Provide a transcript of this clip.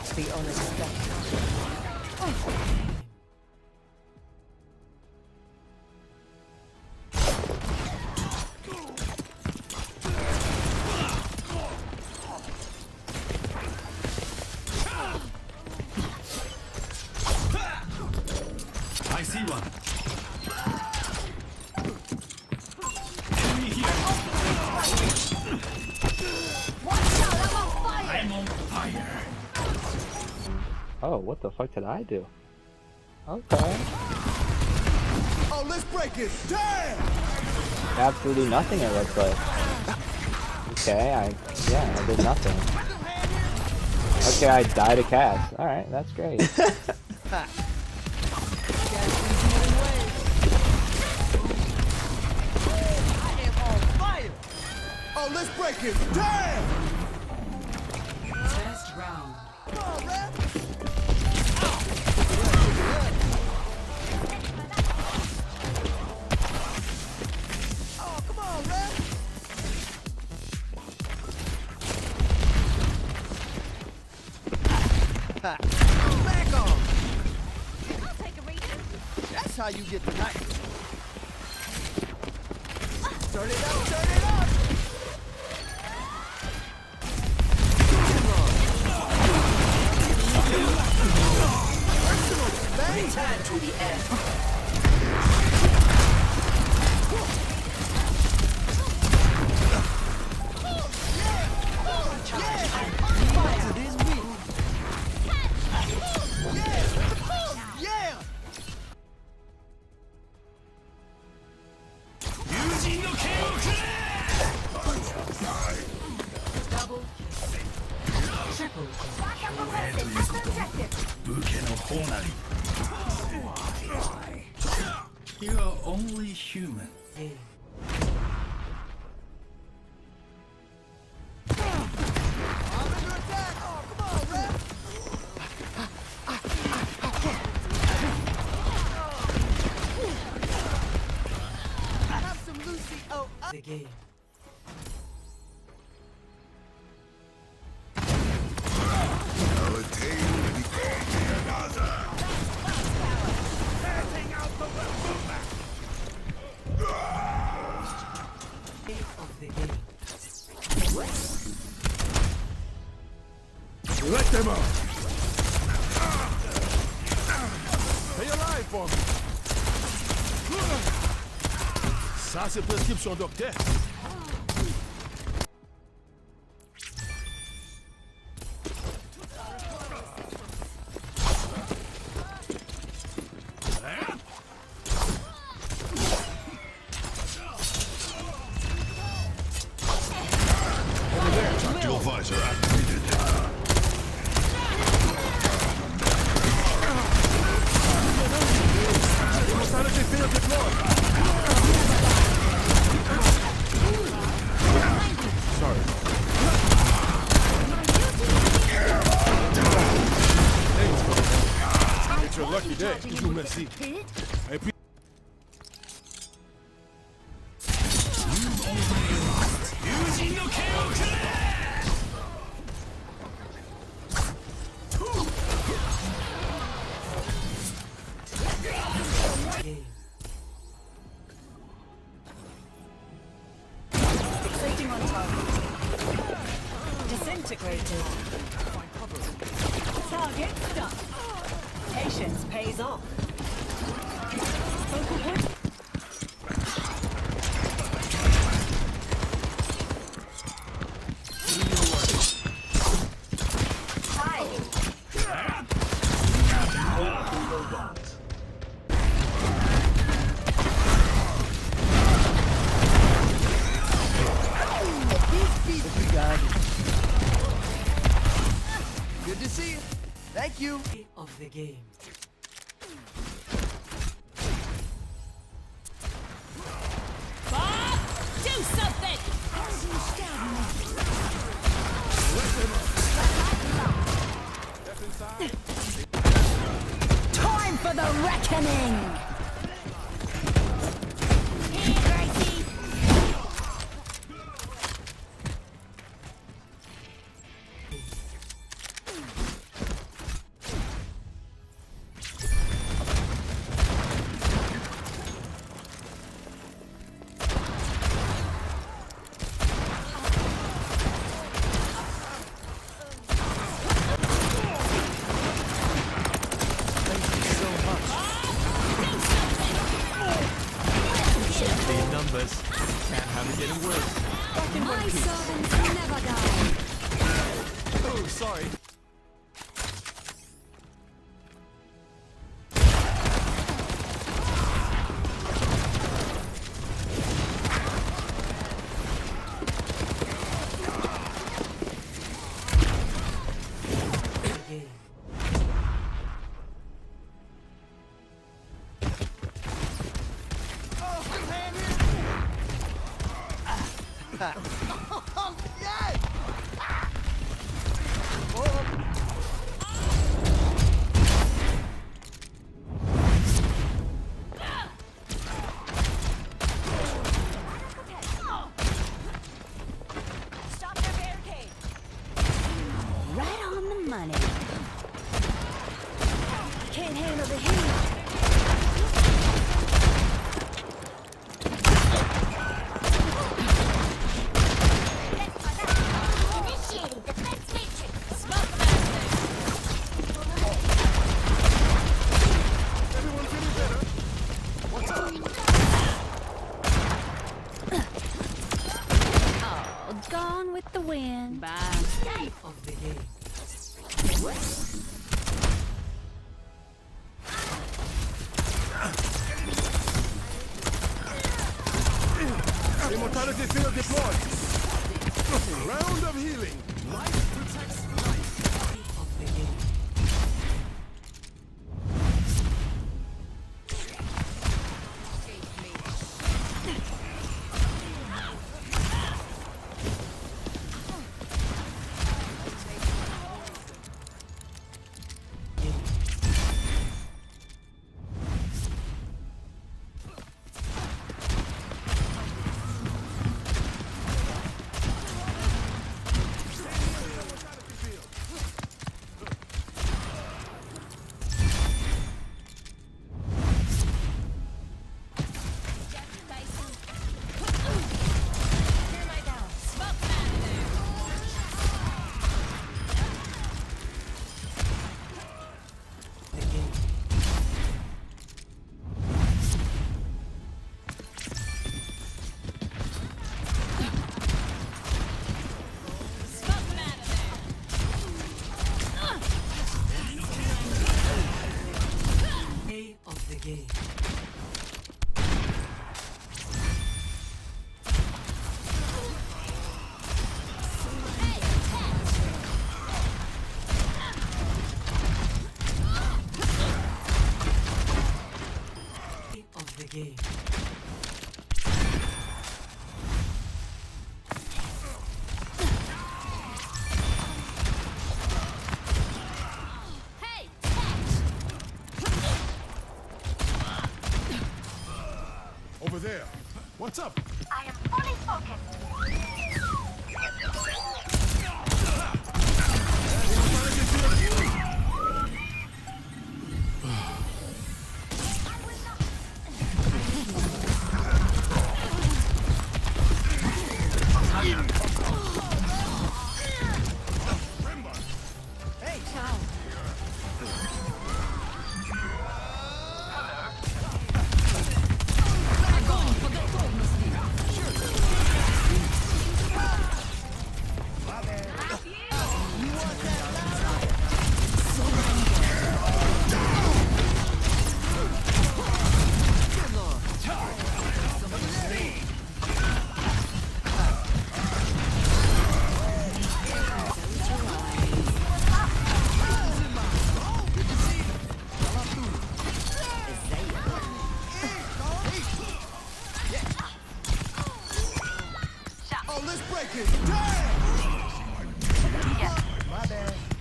The unexpected. I see one. Enemy here. Watch out, I'm on fire! I'm on fire. Oh, what the fuck did I do? Okay. Oh, let's break it. Damn! Absolutely nothing it looks like. Okay, I did nothing. Okay, I died a cast. Alright, that's great. Oh, let's break it. Damn! First round. Come on, ref. Oh, come on, ref. Back on. I'll take a reading. That's how you get the knife. Turn it up, turn it up. Return to the end. Yeah! Double kill. Triple kill. You are only human. Game. Under attack! Oh, come on, ref! Have some Lucy. Oh, The game. Of the game. let them out! Stay alive for me! Ça, c'est prescription docteur. Tactical visor activated. It's your lucky day. You merci. Et puis, Game. Fixating on target. Disintegrated. Target stuck. Patience pays off. Focal point. good to see you. Thank you. Of the game. Bob, do something! Time for the reckoning! Here, Gracie! My servants never die. Oh, sorry. Stop their barricade. Right on the money. Can't handle the heat. Initiating defense matrix. Smoke master. Everyone feeling better? What's up? Oh, gone with the wind. Bye. Of the game. Immortality field deployed. Round of healing. Life protects life. Of the game. Of the game. Of the game. Hey, Over there. What's up? I am fully focused. Oh, let's break it. Damn! My bad.